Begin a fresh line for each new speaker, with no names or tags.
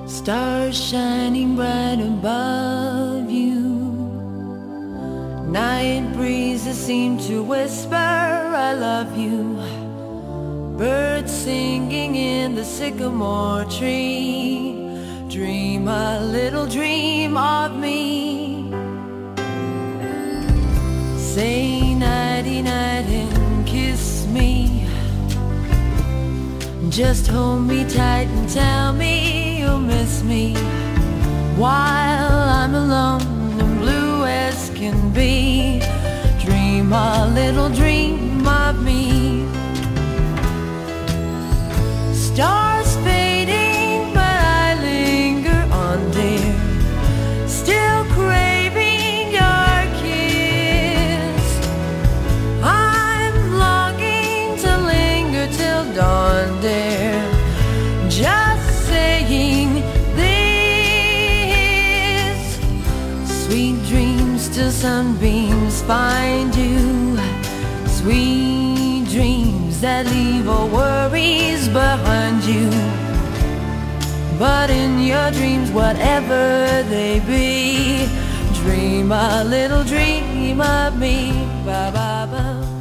Stars shining bright above you. Night breezes seem to whisper, I love you. Birds singing in the sycamore tree. Dream a little dream of me. Say nighty-night and kiss me. Just hold me tight and tell me you'll miss me while I'm alone and blue as can be. Dream a little dream of me. Stars fading, but I linger on, dear, still craving your kiss. I'm longing to linger till dawn, dear, just saying this. Sweet dreams till sunbeams find you. Sweet dreams that leave all worries behind you. But in your dreams, whatever they be, dream a little dream of me. Ba ba ba.